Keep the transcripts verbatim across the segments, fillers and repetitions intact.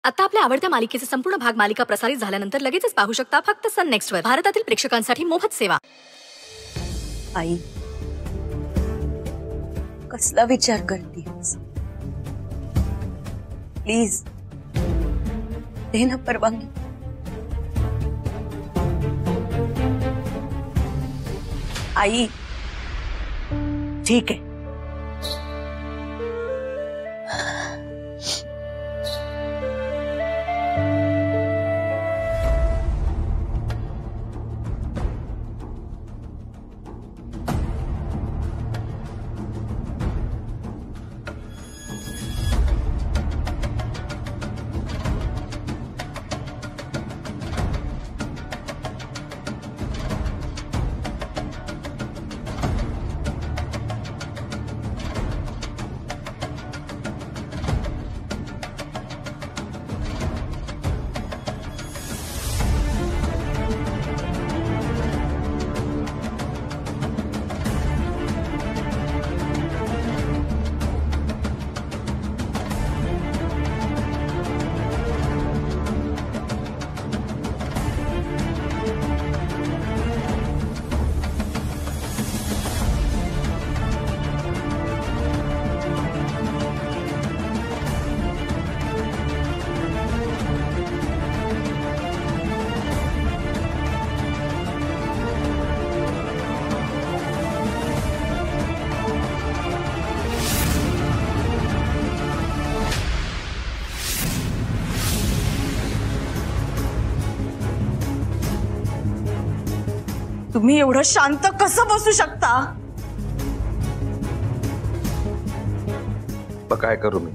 आता आपल्या आवडत्या मालिकेचे संपूर्ण भाग मालिका प्रसारित झाल्यानंतर लगेचच पाहू शकता फक्त सन नेक्स्ट वर. भारतातील प्रेक्षकांसाठी मोफत सेवा. आई कसला विचार करतीस? प्लीज दे ना परवानगी. आई ठीक आहे. तुम्ही एवढं शांत कसं बसू शकता? काय करू मी?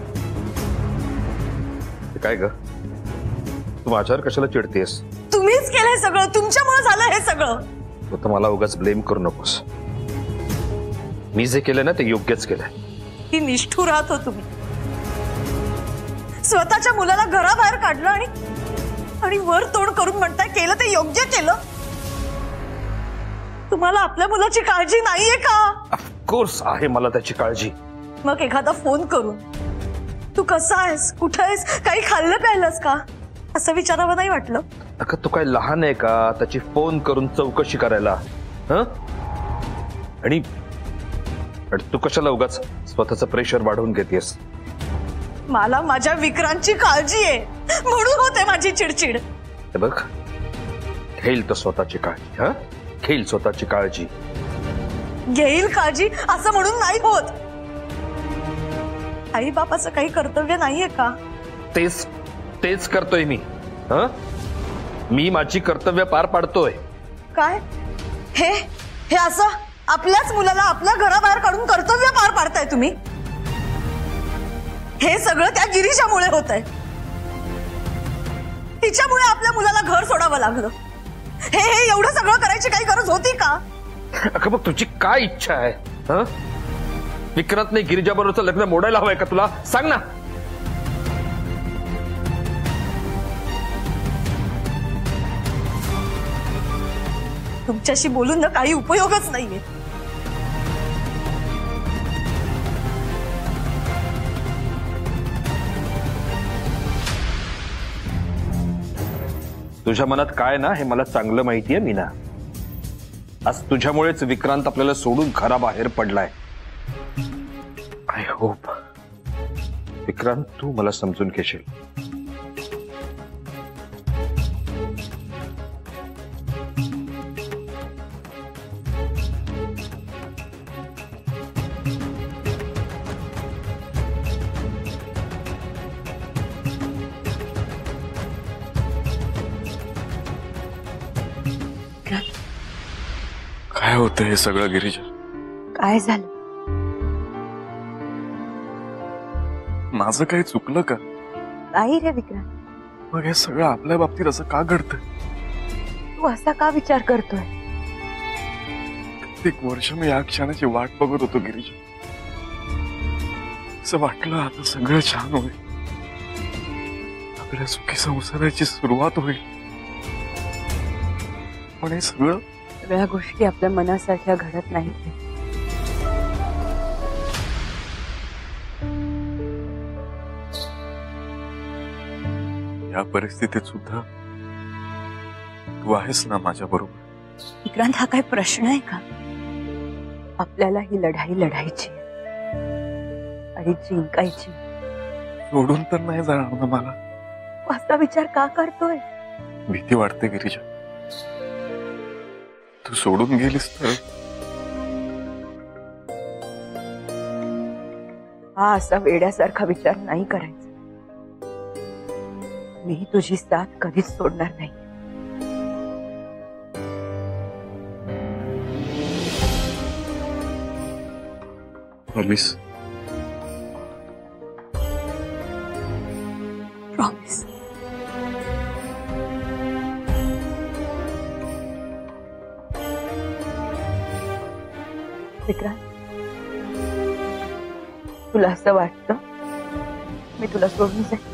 काय ग तू माझ्यावर कशाला चिडतेस? तुम्हीच केलंय सगळं, तुमच्यामुळे झालं हे सगळं. तू तर मला उगाच ब्लेम करू नकोस. मी जे केलं ना ते योग्यच केलंय. ही निष्ठुर आहात हो तुम्ही. स्वतःच्या मुलाला घराबाहेर काढलं आणि आणि वर तोड करून म्हणताय केलं ते योग्य केलं. तुम्हाला आपल्या मुलाची काळजी नाहीये का? ऑफकोर्स आहे मला त्याची काळजी. मग एखादा फोन करून तू कसा आहेस, कुठे आहेस, काही खाल्लं प्यायलंस का असं विचारावं नाही वाटलं? अगं तू काय लहान आहे का त्याची फोन करून चौकशी करायला? हं? आणि तू कशाला उगाच स्वतःचं प्रेशर वाढवून घेतेस? मला माझ्या विक्रांतची काळजी आहे म्हणून होते माझी चिडचिड. हे बघ घेईल तो स्वतःची काळजी. हा घेईल स्वतःची काळजी. घेईल काळजी असं म्हणून नाही होत. आई बापाचं काही कर्तव्य नाहीये का? तेच तेच करतोय मी. हा मी माझी कर्तव्य पार पाडतोय. काय हे हे असं आपल्याच मुलाला आपल्या घराबाहेर काढून कर्तव्य पार पाडताय तुम्ही? हे सगळं त्या गिरीशामुळे होतंय. तिच्यामुळे आपल्या मुलाला घर सोडावं लागलं. हे हे एवढं सगळं करायची काही गरज होती का? अगं मग तुझी काय इच्छा आहे? हं? विक्रांतने गिरिजा बरोबरचं लग्न मोडायला हवंय का तुला? सांग ना. तुमच्याशी बोलून ना काही उपयोगच नाहीये. तुझ्या मनात काय ना हे मला चांगलं माहितीये मीना. आज तुझ्यामुळेच विक्रांत आपल्याला सोडून घराबाहेर पडलाय. आय होप विक्रांत तू मला समजून घेशील. काय होतं हे सगळं गिरीजा? काय झालं? माझं काही चुकलं का? नाही रे विक्रांत. मग हे सगळं आपल्या बाबतीत असं का घडतं? तू असा का विचार करतोय? कित्येक वर्ष मी या क्षणाची वाट बघत होतो गिरीजा. असं वाटलं आता सगळं छान होईल, आपल्या सुखी संसाराची सुरुवात होईल. पण हे सगळं सगळ्या गोष्टी आपल्या मनासारख्या घडत नाहीत. या परिस्थितीत सुद्धा तू आहेस ना माझ्या बरोबर. विक्रांत, हा काय प्रश्न आहे का? आपल्याला ही लढाई लढायची आणि जिंकायची. सोडून तर नाही जाणार ना मला. असा विचार का करतोय? भीती वाटते गिरीजा. तू सोडून गेलीस तर हा असा वेड्यासारखा विचार नाही करायचा. मी तुझी साथ कधीच सोडणार नाही. प्रॉमिस. प्रॉमिस. विक्रांत, तुला असं वाटतं मी तुला सोडून जाईन?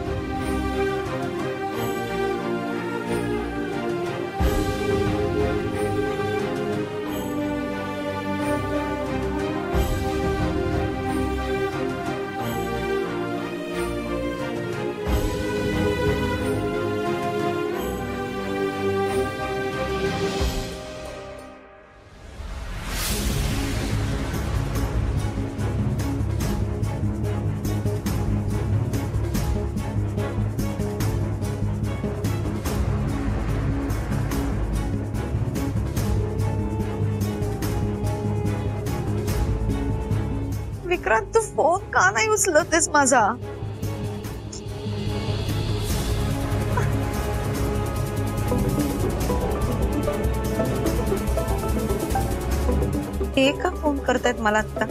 विक्रांत, तू फोन का नाही उचलतेस माझा? हे का फोन करतायत मला आता?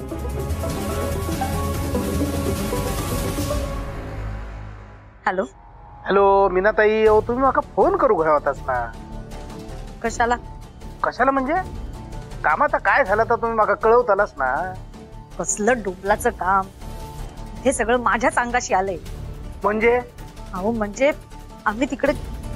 हॅलो हॅलो मीनाताई, अहो तुम्ही मला फोन करू घ्या होतास ना. कशाला? कशाला म्हणजे कामाचा काय झालं तर तुम्ही मला कळवतालास ना. कसलं डुबलाचं काम? हे सगळं माझ्याच अंगाशी आलंय. म्हणजे अहो म्हणजे आम्ही तिकडे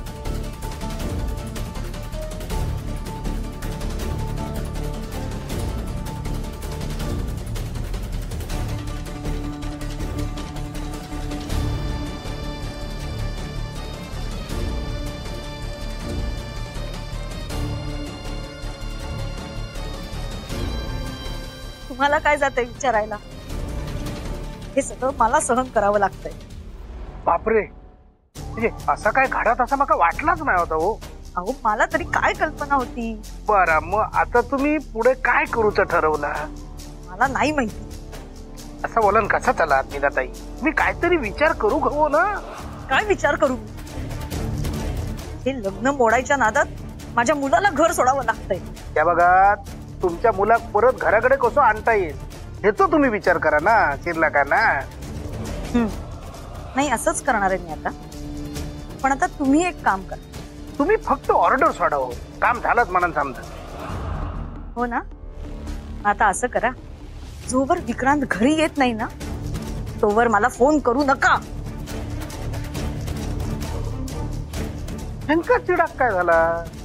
तुम्हाला काय जातंय विचारायला? हे सगळं मला सहन करावं लागतंय. बापरे, म्हणजे असा काय घडात असं मला वाटलाच नाही होता. हो अहो मला तरी काय कल्पना होती? बरं, मग आता तुम्ही पुढे काय करूच ठरवलं? मला नाही माहिती. असं बोलन कसा चला मीनाताई, मी काहीतरी विचार करू गो ना. काय विचार करू? हे लग्न मोडायच्या नादात माझ्या मुलाला घर सोडावं लागतंय. त्या बघा, तुमच्या मुला परत घराकडे कसं आणता येईल ह्याचा तुम्ही विचार करा ना. चिरला का ना? नाही, असंच करणार आहे मी आता. पण आता तुम्ही एक काम करा. तुम्ही फक्त ऑर्डर सोडावं, काम झालंच म्हणून समजा. हो ना? आता असं करा, जोवर विक्रांत घरी येत नाही ना तोवर मला फोन करू नका. नेमका चिडाक काय झाला?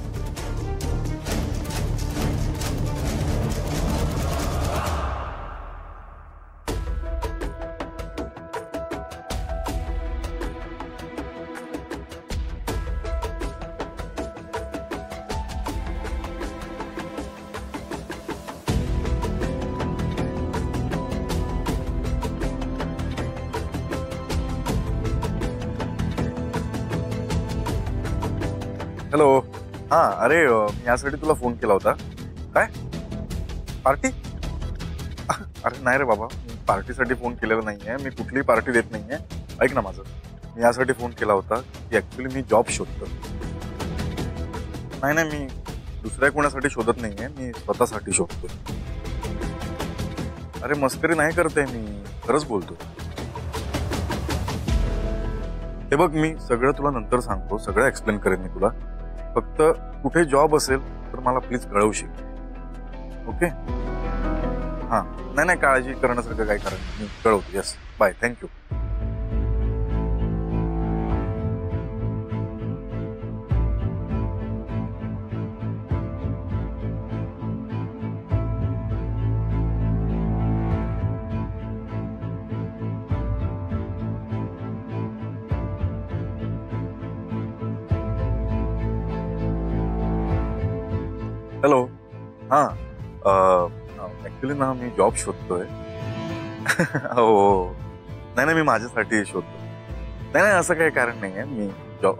हॅलो. हा, अरे मी यासाठी तुला फोन केला होता. काय पार्टी? अरे नाही रे बाबा, मी पार्टीसाठी फोन केलेला नाहीये. मी कुठलीही पार्टी देत नाहीये. ऐक ना माझं, मी यासाठी फोन केला होता की ऍक्च्युली मी जॉब शोधतो. नाही नाही, मी दुसऱ्या कोणासाठी शोधत नाहीये, मी स्वतःसाठी शोधतोय. अरे मस्करी नाही करते मी, खरंच बोलतो. हे बघ, मी सगळं तुला नंतर सांगतो, सगळं एक्सप्लेन करेन मी तुला. फक्त कुठे जॉब असेल तर मला प्लीज कळवशील. ओके? हा, नाही नाही, काळजी करण्यासारखं काय कारण मी कळवतो. Yes, bye, thank you. हॅलो. हा ऍक्च्युली ना मी जॉब शोधतोय. हो नाही नाही मी माझ्यासाठी शोधतो. नाही नाही असं काही कारण नाही आहे. मी जॉब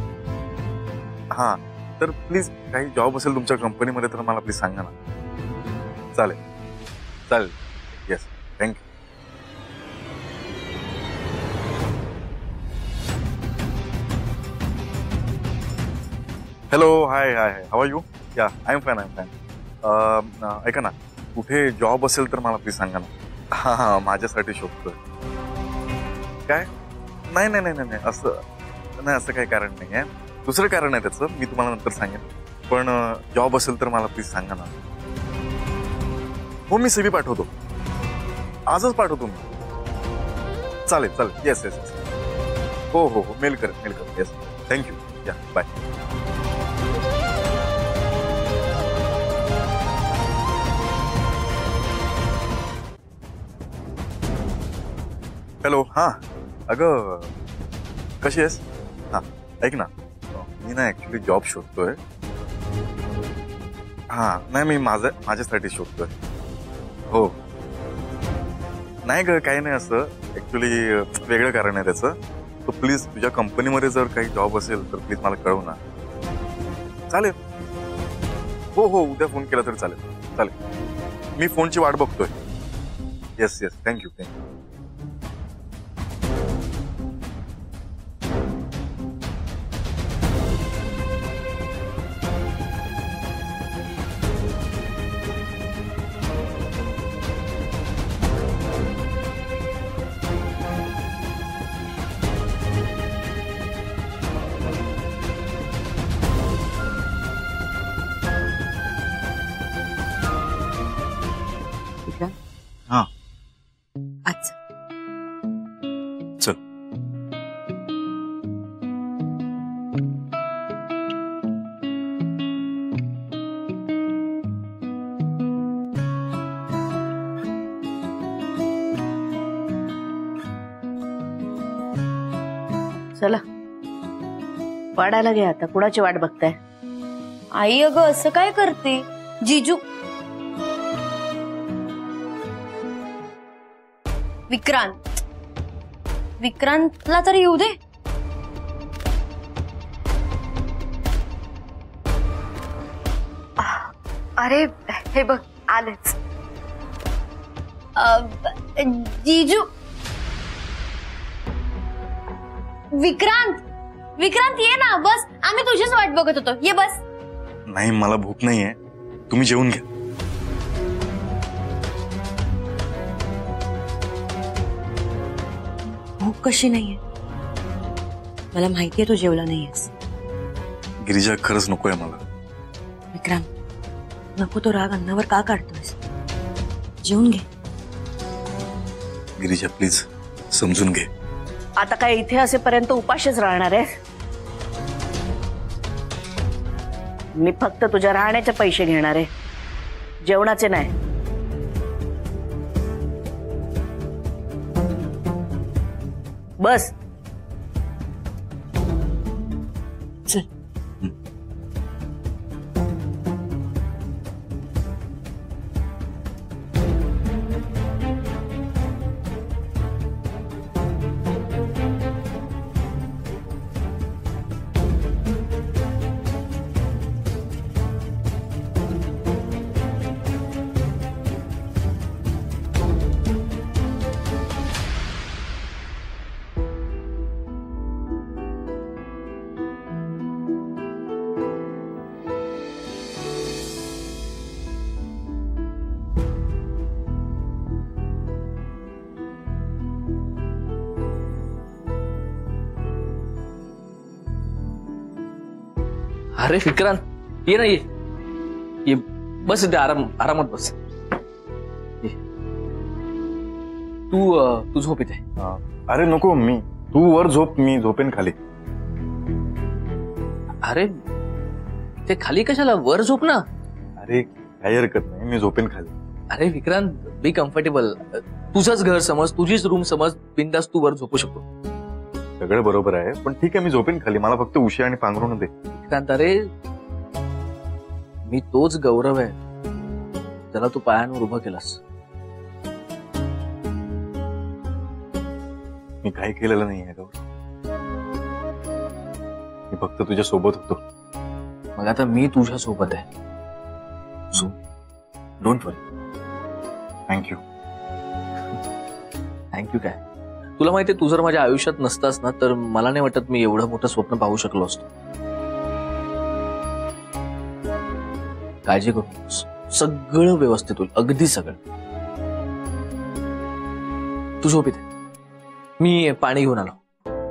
हा तर प्लीज काही जॉब असेल तुमच्या कंपनीमध्ये तर मला प्लीज सांगा ना. चालेल चालेल. Yes thank you. Hello. Hi hi hi. How are you? Yeah I am fine I am fine. ऐका ना कुठे जॉब असेल तर मला प्लीज सांगा ना. हा हा माझ्यासाठी शोधतोय. काय? नाही नाही नाही नाही असं नाही असं काही कारण नाही आहे. दुसरं कारण आहे त्याचं मी तुम्हाला नंतर सांगेन. पण जॉब असेल तर मला प्लीज सांगा ना. हो मी सीव्ही पाठवतो. आजच पाठवतो मी. चालेल चालेल. Yes yes yes. हो हो हो मेल करेन मेल करेन. Yes thank you. Yeah bye. Hello. हा अगं कशी आहेस? हा ऐक ना मी ना ऍक्च्युली जॉब शोधतोय. हा नाही मी माझ्या माझ्यासाठी शोधतोय. हो नाही ग काही नाही असं ऍक्च्युली वेगळं कारण आहे त्याचं. तो प्लीज तुझ्या कंपनीमध्ये जर काही जॉब असेल तर प्लीज मला कळव ना. चालेल. हो हो उद्या फोन केला तर चालेल चालेल. मी फोनची वाट बघतोय. Yes yes thank you thank you. हा आज चल. चला वाढायला घ्या आता. कुणाची वाट बघताय? आई अगं असं काय करते? जिजू विक्रांत विक्रांतला तरी येऊ दे. अरे हे बघ आलेच. अ, जिजू विक्रांत विक्रांत ये ना बस. आम्ही तुझीच वाट बघत होतो. ये बस. नाही मला भूक नाहीये. तुम्ही जेवून घ्या. भूक कशी नाहीये? मला माहितीये तू जेवला नाहीयेस. गिरिजा खरंच नकोय मला. विक्रांत नको तो राग अन्नावर का काढतोयस? जेवून घे. गिरिजा प्लीज समजून घे. आता काय इथे असेपर्यंत उपाशीच राहणार आहे? मी फक्त तुझ्या राहण्याचे पैसे घेणार आहे, जेवणाचे नाही. बस चल. अरे विक्रांत ये ना. ये ये बस इथे आराम आरामात बस. ये. तू तू झोप इथे. अरे नको मी तू वर झोप मी झोपेन खाली. अरे ते खाली कशाला वर झोप ना. अरे काही हरकत नाही मी झोपेन खाली. अरे विक्रांत बी कम्फर्टेबल. तुझंच घर समज तुझीच रूम समज बिंदास तू वर झोपू शकतो. सगळं बरोबर आहे पण ठीक आहे मी झोपेन खाली. मला फक्त उशी आणि पांघरून दे. विक्रांत अरे मी तोच गौरव आहे ज्याला तू पायांवर उभं केलास. मी काही केलेलं नाहीये गौरव. मी फक्त तुझ्या सोबत होतो. मग आता मी तुझ्या सोबत आहे. So don't worry. Thank you. Thank you काय, तुला माहितीये तू जर माझ्या आयुष्यात नसतास ना तर मला नाही वाटत मी एवढं मोठं स्वप्न पाहू शकलो असतो. काळजी करू नकोस, सगळं व्यवस्थित होईल, अगदी सगळं. तू झोप इथे, मी पाणी घेऊन आलो.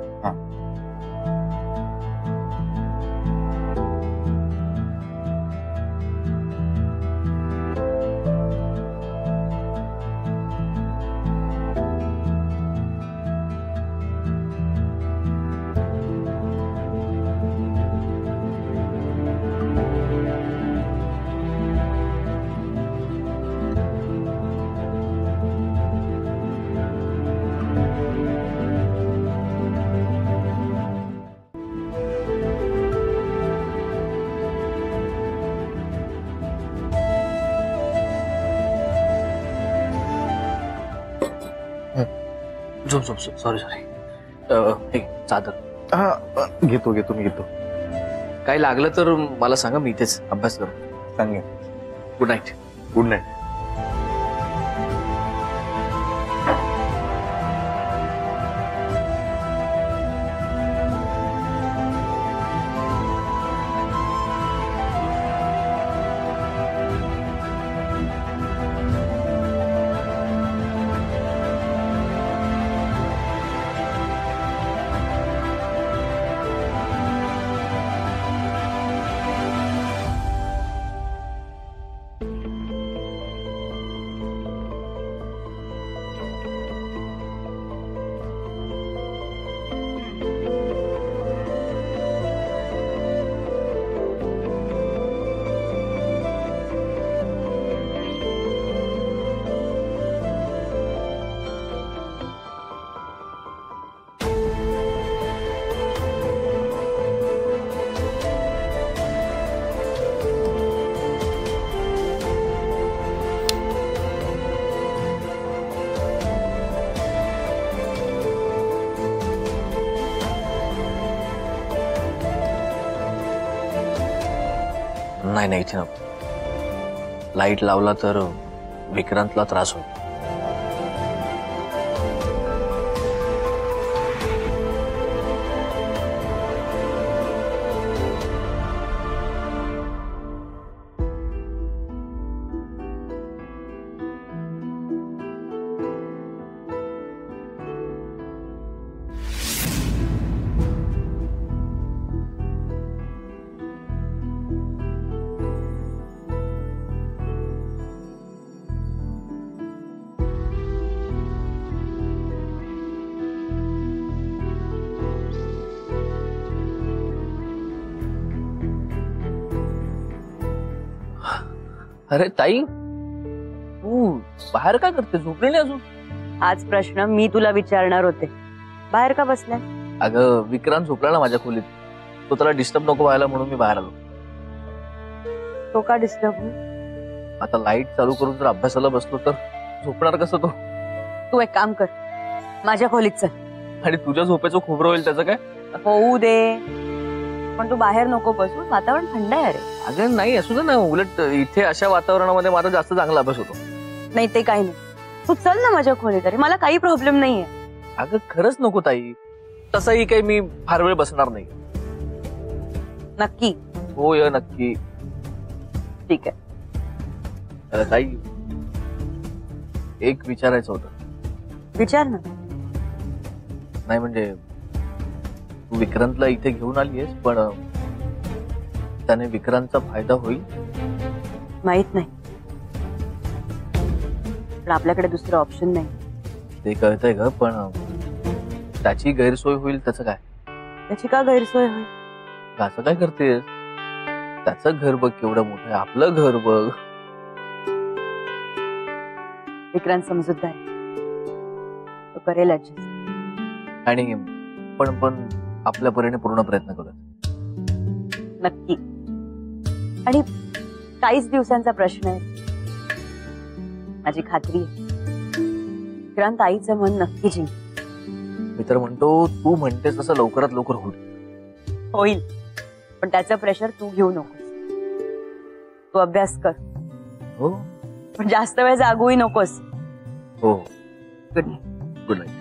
झोप झोप झोप. Sorry sorry. चादर घेतो घेतो मी घेतो. काही लागलं तर मला सांगा, मी इथेच अभ्यास करतो. सांगेन. Good night. Good night. नाही नाही, इथे नको. लाईट लावला तर विक्रांतला त्रास होईल. अरे ताई, तू बाहेर काय करते? झोपली नाही अजून? आज प्रश्न मी तुला विचारणार होते. बाहेर का बसलाय? अगं विक्रांत झोपला ना माझ्या खोलीत, तो त्याला डिस्टर्ब नको व्हायला म्हणून मी बाहेर आलो. तो का डिस्टर्ब? आता लाईट चालू करून जर अभ्यासाला बसलो तर झोपणार कसं तो? तू एक काम कर, माझ्या खोलीत चल. आणि तुझ्या झोपेचं खोबरं होईल त्याचं काय? होऊ दे, पण तू बाहेर नको बसू, वातावरण थंड आहे. अरे अगं नाही, असू दे ना. उलट इथे अशा वातावरणामध्ये माझा जास्त चांगला अभ्यास होतो. नाही ते काही नाही, तू चल ना माझ्या खोलीत. अरे मला काही प्रॉब्लेम नाहीये. अगं खरंच नको ताई, तसंही काही मी फार वेळ बसणार नाही. नक्की? हो य नक्की. ठीक आहे. अं, ताई एक विचारायचं होतं. विचार ना. नाही म्हणजे तू विक्रांतला इथे घेऊन आलीयस, पण त्याने विक्रांतचा फायदा होईल? माहित नाही, पण आपल्याकडे दुसरं ऑप्शन नाही. ते कळतंय ग, पण त्याची गैरसोय होईल त्याचं काय? त्याची का गैरसोय होईल? असं काय करतेस? त्याचं घर बघ केवढं मोठं आहे, आपलं घर बघ. विक्रांत समजूतदार, तो करेल ऍडजस्ट. आणि पण पण आपल्या परीने पूर्ण प्रयत्न करूया. नक्की. आणि काहीच दिवसांचा प्रश्न आहे. माझी खात्री आहे विक्रांत आईचं मन नक्की जिंक मी तर म्हणतो तू म्हणतेस तसं लवकरात लवकर होईल. होईल, पण त्याचं प्रेशर तू घेऊ नकोस. तू अभ्यास कर, हो पण जास्त वेळ जागूही नकोस. हो गुड नाईट. Good night.